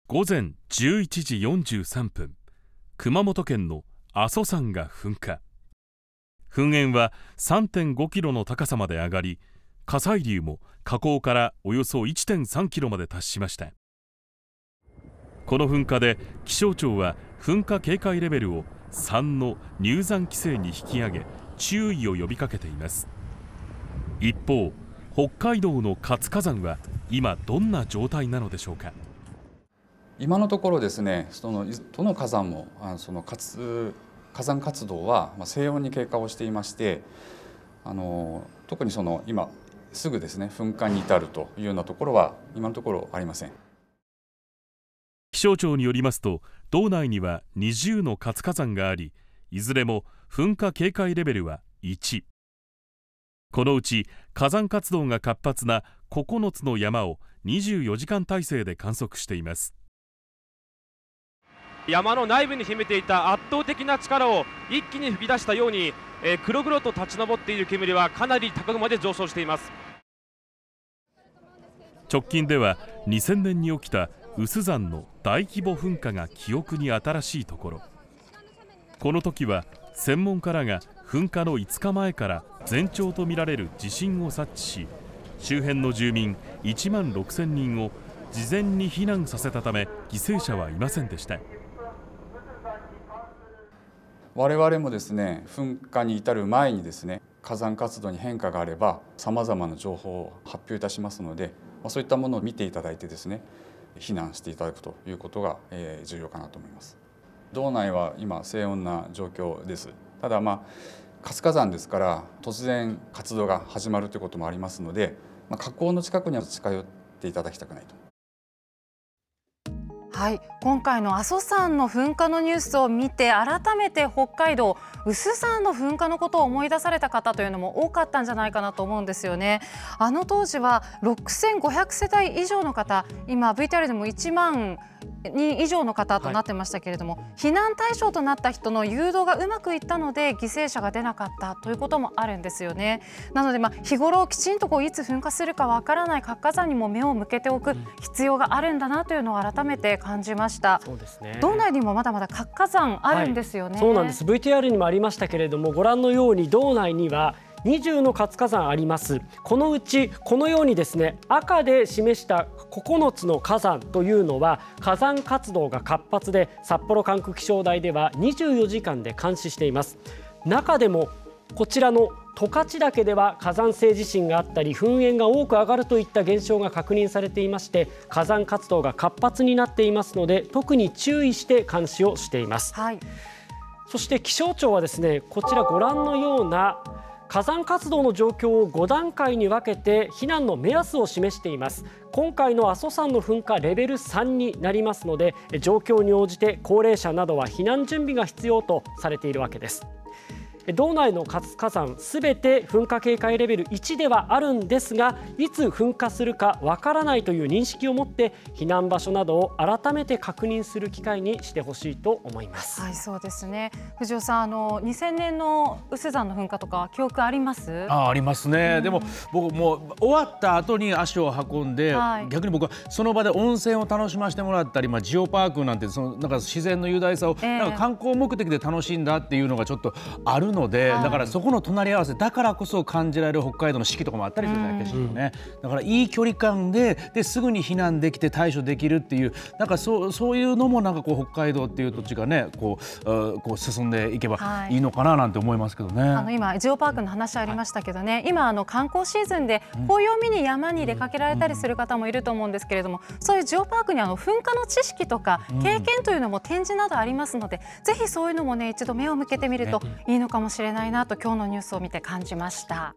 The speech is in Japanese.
午前11時43分、熊本県の阿蘇山が噴火。噴煙は 3.5 キロの高さまで上がり、火砕流も火口からおよそ 1.3 キロまで達しました。この噴火で気象庁は噴火警戒レベルを3の入山規制に引き上げ、注意を呼びかけています。一方、北海道の活火山は今どんな状態なのでしょうか。 今のところですね、どの火山も火山活動は静穏に経過をしていまして、特に今すぐですね噴火に至るというようなところは今のところありません。 気象庁によりますと、道内には20の活火山があり、いずれも噴火警戒レベルは1。このうち火山活動が活発な9つの山を24時間体制で観測しています。 山の内部に秘めていた圧倒的な力を一気に噴き出したように、黒々と立ち上っている煙はかなり高くまで上昇しています。 直近では2000年に起きた有珠山の大規模噴火が記憶に新しいところ、この時は専門家らが噴火の5日前から前兆とみられる地震を察知し、周辺の住民1万6000人を事前に避難させたため、犠牲者はいませんでした。 我々もですね、噴火に至る前にですね、火山活動に変化があればさまざまな情報を発表いたしますので、そういったものを見ていただいてですね、避難していただくということが重要かなと思います。道内は今静穏な状況です。ただ活火山ですから突然活動が始まるということもありますので、火口の近くには近寄っていただきたくないと。 はい、今回の阿蘇山の噴火のニュースを見て、改めて北海道有珠山の噴火のことを思い出された方というのも多かったんじゃないかなと思うんですよね。当時は6500世帯以上の方、今 VTR でも1万人以上の方となってましたけれども、避難対象となった人の誘導がうまくいったので犠牲者が出なかったということもあるんですよね。なので日頃きちんといつ噴火するかわからない活火山にも目を向けておく必要があるんだなというのを改めて感じました。 そうですね、 道内にもまだまだ活火山あるんですよね。 そうなんです。 VTR にもありましたけれども、ご覧のように道内には20の活火山あります。このうちこのようにですね、赤で示した9つの火山というのは火山活動が活発で、札幌管区気象台では24時間で監視しています。中でもこちらの十勝岳では火山性地震があったり噴煙が多く上がるといった現象が確認されていまして、火山活動が活発になっていますので、特に注意して監視をしています。はい、そして気象庁はですね、こちらご覧のような火山活動の状況を5段階に分けて避難の目安を示しています。今回の阿蘇山の噴火レベル3になりますので、状況に応じて高齢者などは避難準備が必要とされているわけです。道内の活火山すべて噴火警戒レベル1ではあるんですが、いつ噴火するかわからないという認識を持って避難場所などを改めて確認する機会にしてほしいと思います。 はい、そうですね。藤尾さん、2000年の有珠山の噴火とか記憶あります？ ありますね。でも僕もう終わった後に足を運んで、逆に僕はその場で温泉を楽しませてもらったり、ジオパークなんてなんか自然の雄大さをなんか観光目的で楽しんだっていうのがちょっとあるので、だからそこの隣り合わせだからこそ感じられる北海道の四季とかもあったりするじゃないですかね。だからいい距離感ですぐに避難できて対処できるっていう、なんかそういうのもなんか北海道っていう土地がね進んでいけばいいのかななんて思いますけどね。 今ジオパークの話ありましたけどね、今観光シーズンで紅葉を見に山に出かけられたりする方もいると思うんですけれども、そういうジオパークに噴火の知識とか経験というのも展示などありますので、ぜひそういうのもね一度目を向けてみるといいのかもしれないなと今日のニュースを見て感じました。